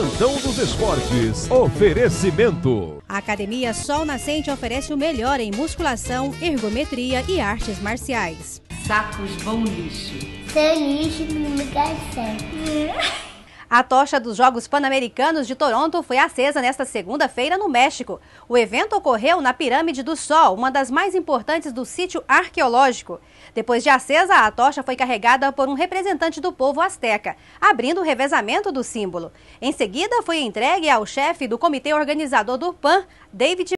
Plantão dos Esportes. Oferecimento. A Academia Sol Nascente oferece o melhor em musculação, ergometria e artes marciais. Sacos Bom Lixo. Seu lixo no lugar certo. A tocha dos Jogos Pan-Americanos de Toronto foi acesa nesta segunda-feira no México. O evento ocorreu na Pirâmide do Sol, uma das mais importantes do sítio arqueológico. Depois de acesa, a tocha foi carregada por um representante do povo asteca, abrindo o revezamento do símbolo. Em seguida, foi entregue ao chefe do comitê organizador do PAN, David